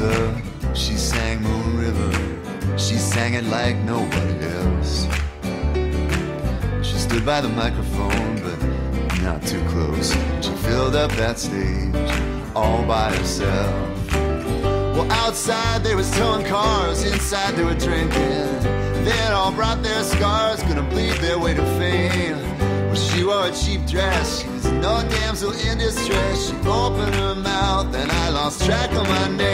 Lisa, she sang Moon River. She sang it like nobody else. She stood by the microphone, but not too close. She filled up that stage all by herself. Well, outside they was towing cars, inside they were drinking. They had all brought their scars, gonna bleed their way to fame. Well, she wore a cheap dress, she was no damsel in distress. She opened her mouth and I lost track of my name.